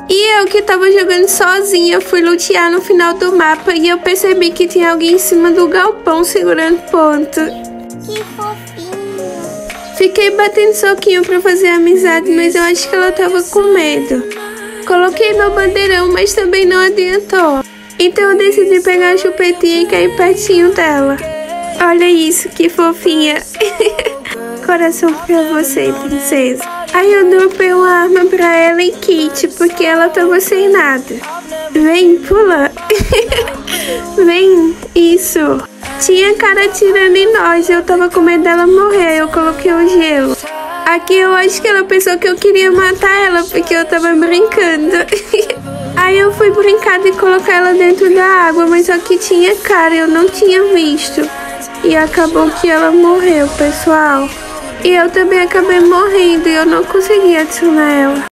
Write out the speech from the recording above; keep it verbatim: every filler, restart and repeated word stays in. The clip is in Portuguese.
E eu que tava jogando sozinha, fui lutear no final do mapa e eu percebi que tinha alguém em cima do galpão segurando ponto. Que fofinho. Fiquei batendo soquinho pra fazer amizade, mas eu acho que ela tava com medo. Coloquei meu bandeirão, mas também não adiantou. Então eu decidi pegar a chupetinha e cair pertinho dela. Olha isso, que fofinha. Coração pra você, princesa. Aí eu dropei uma arma pra ela e Kit, porque ela tava sem nada. Vem, pula. Vem, isso. Tinha cara atirando em nós, eu tava com medo dela morrer, eu coloquei o gelo. Aqui eu acho que ela pensou que eu queria matar ela, porque eu tava brincando. Aí eu fui brincar de colocar ela dentro da água, mas só que tinha cara, eu não tinha visto. E acabou que ela morreu, pessoal. E eu também acabei morrendo e eu não consegui adicionar ela.